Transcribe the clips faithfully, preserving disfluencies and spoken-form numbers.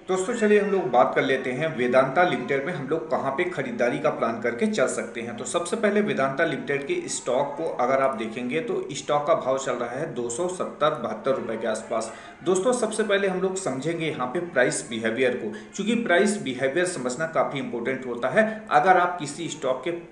दोस्तों चलिए हम लोग बात कर लेते हैं वेदांता लिमिटेड में हम लोग कहाँ पे खरीदारी का प्लान करके चल सकते हैं। तो सबसे पहले वेदांता लिमिटेड के स्टॉक को अगर आप देखेंगे तो स्टॉक का भाव चल रहा है दो सौ सत्तर बहत्तर रुपए के आसपास। दोस्तों सबसे पहले हम लोग समझेंगे यहाँ पे प्राइस बिहेवियर को, क्योंकि प्राइस बिहेवियर समझना काफ़ी इंपॉर्टेंट होता है। अगर आप किसी स्टॉक के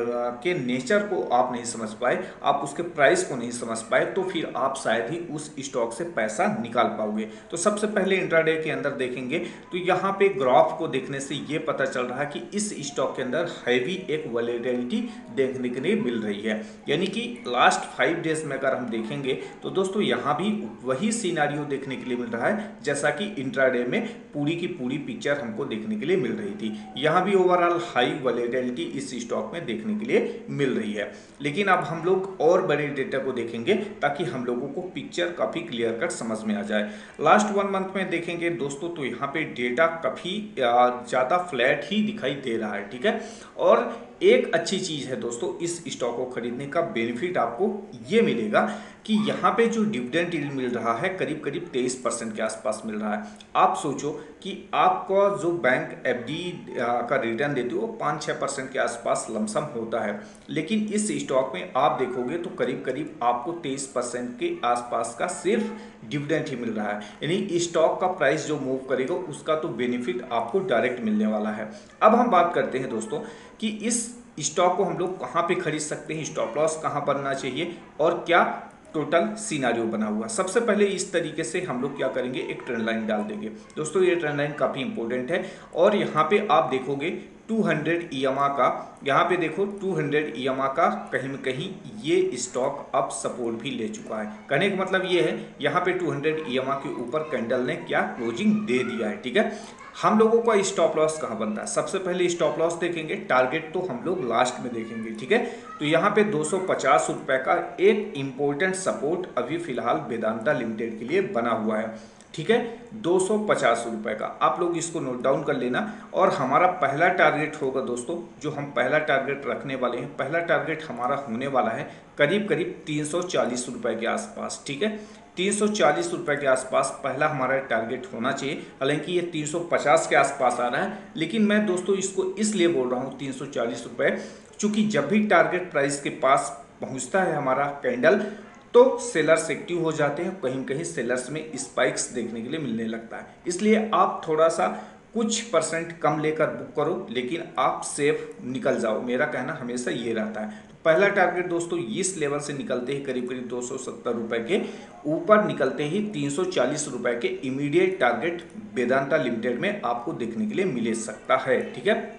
के नेचर को आप नहीं समझ पाए, आप उसके प्राइस को नहीं समझ पाए, तो फिर आप शायद ही उस स्टॉक से पैसा निकाल पाओगे। तो सबसे पहले इंट्राडे के अंदर देखेंगे तो यहाँ पे ग्राफ को देखने से ये पता चल रहा है कि इस स्टॉक के अंदर हैवी एक वॉलेटिलिटी देखने के लिए मिल रही है। यानी कि लास्ट फाइव डेज में अगर हम देखेंगे तो दोस्तों यहाँ भी वही सिनारियो देखने के लिए मिल रहा है जैसा कि इंट्राडे में पूरी की पूरी पिक्चर हमको देखने के लिए मिल रही थी। यहाँ भी ओवरऑल हाई वॉलेटिलिटी इस स्टॉक में देखने के लिए मिल रही है। लेकिन अब हम लोग और बड़े डेटा को देखेंगे ताकि हम लोगों को पिक्चर काफी क्लियर कट समझ में आ जाए। लास्ट वन मंथ में देखेंगे दोस्तों तो यहाँ पे डेटा काफी ज्यादा फ्लैट ही दिखाई दे रहा है, ठीक है। और एक अच्छी चीज है दोस्तों, इस स्टॉक को खरीदने का बेनिफिट आपको ये मिलेगा कि यहाँ पे जो डिविडेंड यील्ड मिल रहा है करीब करीब तेईस परसेंट के आसपास मिल रहा है। आप सोचो कि आपका जो बैंक एफडी का रिटर्न देती है वो पाँच छः परसेंट के आसपास लमसम होता है, लेकिन इस स्टॉक में आप देखोगे तो करीब करीब आपको तेईस परसेंट के आसपास का सिर्फ डिविडेंड ही मिल रहा है। यानी स्टॉक का प्राइस जो मूव करेगा उसका तो बेनिफिट आपको डायरेक्ट मिलने वाला है। अब हम बात करते हैं दोस्तों कि इस स्टॉक को हम लोग कहाँ पे खरीद सकते हैं, स्टॉप लॉस कहाँ बनना चाहिए और क्या टोटल सिनारियो बना हुआ। सबसे पहले इस तरीके से हम लोग क्या करेंगे, एक ट्रेंड लाइन डाल देंगे। दोस्तों ये ट्रेंड लाइन काफ़ी इंपॉर्टेंट है और यहाँ पे आप देखोगे दो सौ ई एम ए का, यहाँ पे देखो दो सौ ई एम ए का कहीं न कहीं ये स्टॉक अब सपोर्ट भी ले चुका है। कहने का मतलब ये है यहाँ पे दो सौ ई एम ए के ऊपर कैंडल ने क्या क्लोजिंग दे दिया है, ठीक है। हम लोगों का स्टॉप लॉस कहाँ बनता है, सबसे पहले स्टॉप लॉस देखेंगे, टारगेट तो हम लोग लास्ट में देखेंगे, ठीक है। तो यहाँ पे दो सौ पचास रुपए का एक इंपॉर्टेंट सपोर्ट अभी फिलहाल वेदांता लिमिटेड के लिए बना हुआ है, ठीक है। दो सौ पचास रुपए का आप लोग इसको नोट डाउन कर लेना। और हमारा पहला टारगेट होगा दोस्तों, जो हम पहला टारगेट रखने वाले हैं, पहला टारगेट हमारा होने वाला है करीब करीब तीन सौ चालीस रुपए के आसपास, ठीक है। तीन सौ चालीस रुपए के आसपास पहला हमारा टारगेट होना चाहिए। हालांकि ये तीन सौ पचास के आसपास आ रहा है, लेकिन मैं दोस्तों इसको इसलिए बोल रहा हूँ तीन सौ चालीस रुपए, क्योंकि जब भी टारगेट प्राइस के पास पहुंचता है हमारा कैंडल तो सेलर्स एक्टिव हो जाते हैं, कहीं कहीं सेलर्स में स्पाइक्स देखने के लिए मिलने लगता है। इसलिए आप थोड़ा सा कुछ परसेंट कम लेकर बुक करो, लेकिन आप सेफ निकल जाओ, मेरा कहना हमेशा ये रहता है। तो पहला टारगेट दोस्तों इस लेवल से निकलते ही करीब करीब दो सौ सत्तर रुपए के ऊपर निकलते ही तीन सौ चालीस रुपए के इमीडिएट टारगेट वेदांता लिमिटेड में आपको देखने के लिए मिल सकता है, ठीक है।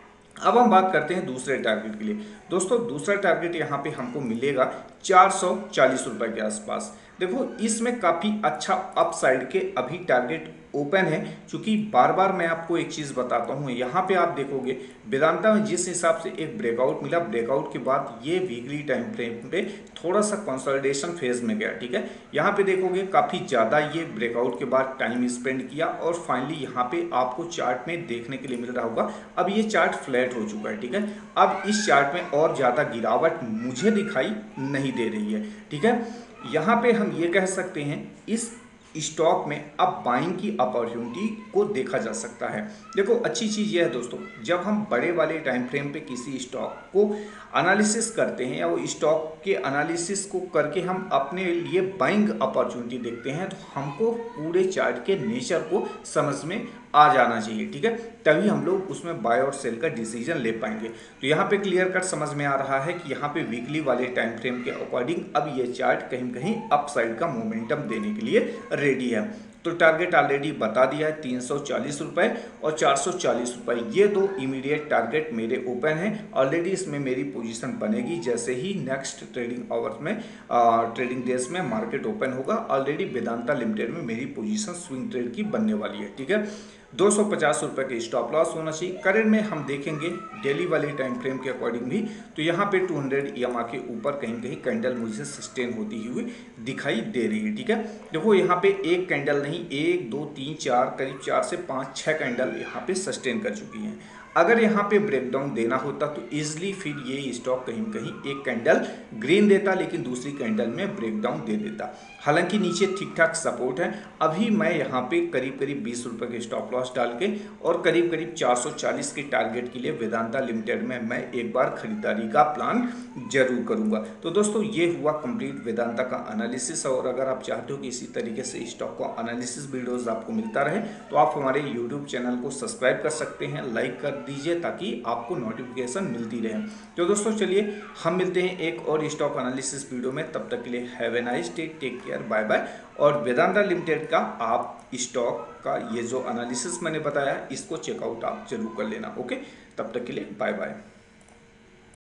अब हम बात करते हैं दूसरे टारगेट के लिए। दोस्तों दूसरा टारगेट यहाँ पे हमको मिलेगा चार सौ चालीस रुपए के आसपास। देखो इसमें काफ़ी अच्छा अपसाइड के अभी टारगेट ओपन है, क्योंकि बार बार मैं आपको एक चीज़ बताता हूँ, यहाँ पे आप देखोगे वेदांता में जिस हिसाब से एक ब्रेकआउट मिला, ब्रेकआउट के बाद ये वीकली टाइम फ्रेम पे थोड़ा सा कंसोलिडेशन फेज में गया, ठीक है। यहाँ पे देखोगे काफ़ी ज़्यादा ये ब्रेकआउट के बाद टाइम स्पेंड किया और फाइनली यहाँ पे आपको चार्ट में देखने के लिए मिल रहा होगा अब ये चार्ट फ्लैट हो चुका है, ठीक है। अब इस चार्ट में और ज़्यादा गिरावट मुझे दिखाई नहीं दे रही है, ठीक है। यहाँ पे हम ये कह सकते हैं इस स्टॉक में अब बाइंग की अपॉर्चुनिटी को देखा जा सकता है। देखो अच्छी चीज़ यह है दोस्तों, जब हम बड़े वाले टाइम फ्रेम पे किसी स्टॉक को एनालिसिस करते हैं या वो स्टॉक के एनालिसिस को करके हम अपने लिए बाइंग अपॉर्चुनिटी देखते हैं, तो हमको पूरे चार्ट के नेचर को समझ में आ जाना चाहिए, ठीक है। तभी हम लोग उसमें बाय और सेल का डिसीजन ले पाएंगे। तो यहाँ पे क्लियर कट समझ में आ रहा है कि यहाँ पे वीकली वाले टाइम फ्रेम के अकॉर्डिंग अब ये चार्ट कहीं कहीं अपसाइड का मोमेंटम देने के लिए रेडी है। तो टारगेट ऑलरेडी बता दिया है तीन सौ चालीस रुपए और चार सौ चालीस रुपए, ये दो इमीडिएट टारगेट मेरे ओपन हैं। ऑलरेडी इसमें मेरी पोजीशन बनेगी जैसे ही नेक्स्ट ट्रेडिंग आवर्स में आ, ट्रेडिंग डेज में मार्केट ओपन होगा। ऑलरेडी वेदांता लिमिटेड में मेरी पोजीशन स्विंग ट्रेड की बनने वाली है, ठीक है। दो सौ पचास रुपए के स्टॉप लॉस होना चाहिए। करंट में हम देखेंगे डेली वाले टाइम फ्रेम के अकॉर्डिंग भी, तो यहाँ पे दो सौ ई एम ए के ऊपर कहीं कहीं कैंडल मुझे सस्टेन होती हुई दिखाई दे रही है, ठीक है। देखो यहाँ पे एक कैंडल नहीं, एक दो तीन चार करीब चार से पाँच छः कैंडल यहाँ पे सस्टेन कर चुकी हैं। अगर यहाँ पे ब्रेकडाउन देना होता तो इजिली फिर ये स्टॉक कहीं कहीं एक कैंडल ग्रीन देता, लेकिन दूसरी कैंडल में ब्रेकडाउन दे देता। हालांकि नीचे ठीक ठाक सपोर्ट है। अभी मैं यहाँ पे करीब करीब बीस रुपए के स्टॉप लॉस डाल के और करीब करीब चार सौ चालीस के टारगेट के लिए वेदांता लिमिटेड में मैं एक बार खरीदारी का प्लान जरूर करूंगा। तो दोस्तों ये हुआ कंप्लीट वेदांता का एनालिसिस। और अगर आप चाहते हो कि इसी तरीके से स्टॉक का एनालिसिस वीडियोस आपको मिलता रहे तो आप हमारे यूट्यूब चैनल को सब्सक्राइब कर सकते हैं, लाइक कर दीजिए ताकि आपको नोटिफिकेशन मिलती रहे। तो दोस्तों चलिए हम मिलते हैं एक और स्टॉक एनालिसिस वीडियो में, तब तक के लिए have a nice day, take care, bye bye. और वेदांता लिमिटेड का आप स्टॉक का ये जो एनालिसिस मैंने बताया इसको चेकआउट आप जरूर कर लेना। ओके, तब तक के लिए बाय बाय।